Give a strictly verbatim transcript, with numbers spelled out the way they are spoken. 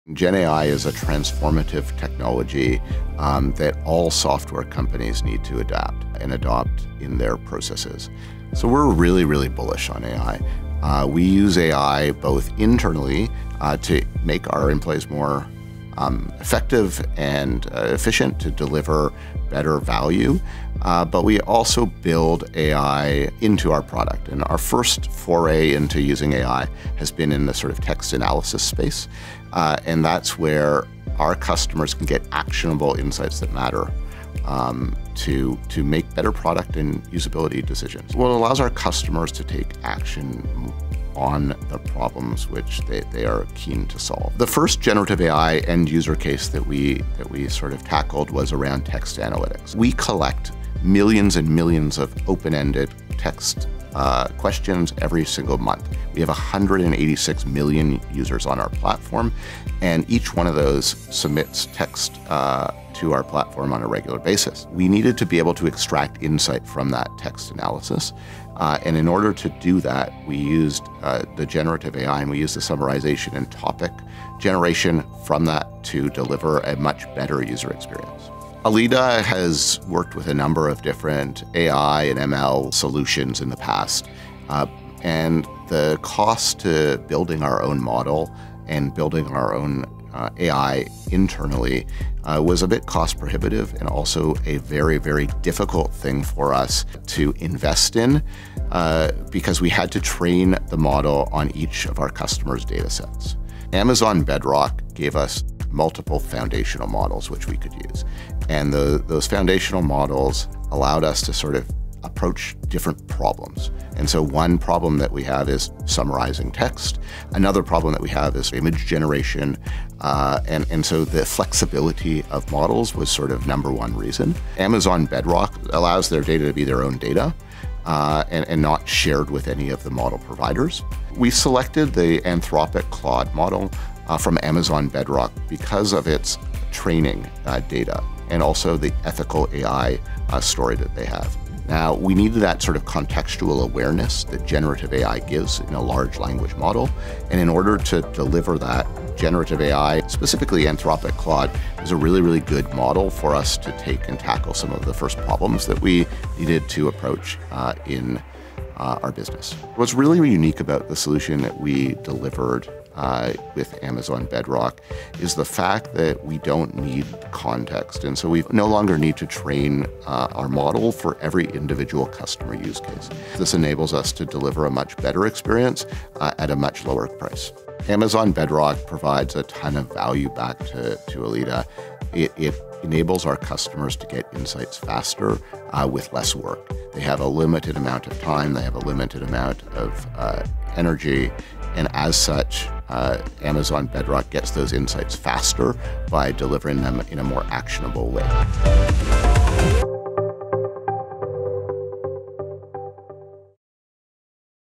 Gen A I is a transformative technology um, that all software companies need to adapt and adopt in their processes. So we're really, really bullish on A I. Uh, we use A I both internally uh, to make our employees more um, effective and uh, efficient to deliver better value, uh, but we also build A I into our product. And our first foray into using A I has been in the sort of text analysis space, uh, and that's where our customers can get actionable insights that matter um, to, to make better product and usability decisions. Well, it allows our customers to take action on the problems which they, they are keen to solve. The first generative A I end user case that we, that we sort of tackled was around text analytics. We collect millions and millions of open-ended text uh, questions every single month. We have one hundred eighty-six million users on our platform, and each one of those submits text uh, to our platform on a regular basis. We needed to be able to extract insight from that text analysis. Uh, and in order to do that, we used uh, the generative A I, and we used the summarization and topic generation from that to deliver a much better user experience. Alida has worked with a number of different A I and M L solutions in the past. Uh, and the cost to building our own model and building our own Uh, A I internally uh, was a bit cost prohibitive and also a very, very difficult thing for us to invest in uh, because we had to train the model on each of our customers' data sets. Amazon Bedrock gave us multiple foundational models which we could use. And the, those foundational models allowed us to sort of approach different problems. And so one problem that we have is summarizing text. Another problem that we have is image generation. Uh, and, and so the flexibility of models was sort of number one reason. Amazon Bedrock allows their data to be their own data uh, and, and not shared with any of the model providers. We selected the Anthropic Claude model uh, from Amazon Bedrock because of its training uh, data and also the ethical A I uh, story that they have. Now, we needed that sort of contextual awareness that generative A I gives in a large language model. And in order to deliver that, generative A I, specifically Anthropic Claude, is a really, really good model for us to take and tackle some of the first problems that we needed to approach uh, in uh, our business. What's really unique about the solution that we delivered Uh, with Amazon Bedrock is the fact that we don't need context. And so we no longer need to train uh, our model for every individual customer use case. This enables us to deliver a much better experience uh, at a much lower price. Amazon Bedrock provides a ton of value back to, to Alida. It, it enables our customers to get insights faster uh, with less work. They have a limited amount of time, they have a limited amount of uh, energy, and as such, uh, Amazon Bedrock gets those insights faster by delivering them in a more actionable way.